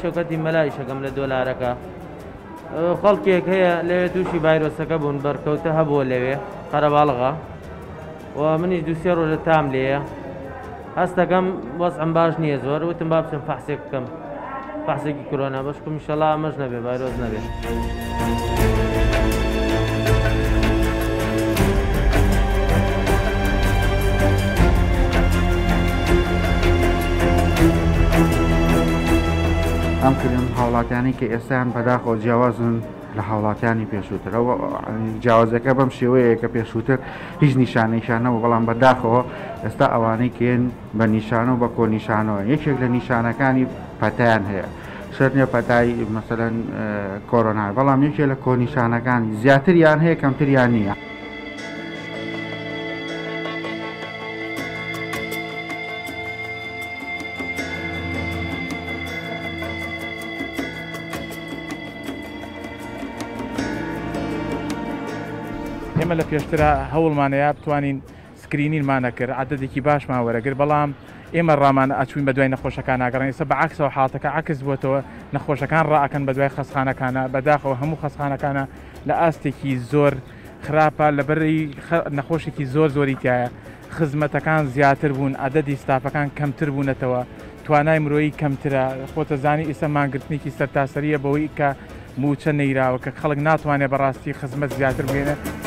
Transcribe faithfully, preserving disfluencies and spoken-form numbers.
شەوکەتی مەلایشەکەم لە دۆلارەکە خەڵکێک هەیە لەوێ تووشی ڤایرۆسەکە بوون بەرکەوتە هەبووە لەوێ قەرەباڵغا و منیش دووسێ ڕۆژە تام لێیە هەستەکەم وەزعم باش نییە زۆر وتم با بچم فەحسێک بکەم فەحسێکی کۆرۆنا بەشکم ئینشەڵا ئەمەش نەبێ ڤایرۆس نەبێ. ئەم کردم هاوڵاتیانی کە ئێستان بەداخەوە جیاوازن لە هاوڵاتیانی پێشووترەوە جیاوازەکە بەم شێوەیە کە پێشووتر هیچ نیشانەیشانەوە بەڵام بەداخەوە ئێستا ئەوانەی کێن بە نیشانە و بە کۆنیشانەوە یەکێک لە نیشانەکانی پەتایان هەیە شەر نیە پەتای مەسەلەن کۆرۆنا بەڵام یەکێک لە کۆنیشانەکانی زیاتریان هەیە کەمتریان نییە. ئێمە لە پێشترە هەوڵمانەیە بتوانین سکرینینمانە کرد عەدەدێکی باشمان وەرەگرت بەڵام ئێمە ڕامانە ئەچوین بە دوای نەخۆشەکان ناگەڕین ئێستا بەعەکسەوە حاڵەتەکە عەکس بووەتەوە نەخۆشەکان ڕائەکەن بە دوای خەستخانەکانە بەداخەوە هەموو خەستخانەکانە لە ئاستێکی زۆر خراپە لەبەری نەخۆشێکی زۆر زۆری تایە خزمەتەکان زیاتر بوون عەدەدی ستافەکان کەمتر بوونەتەوە توانای مرۆیی کەمترە خۆتە زانی ئێستا مانگرتنێکی سەرتاسەریە بەوەی کە موچە نەیراوە کە خەڵک ناتوانێت بەڕاستی خزمەت زیاتر بێنێت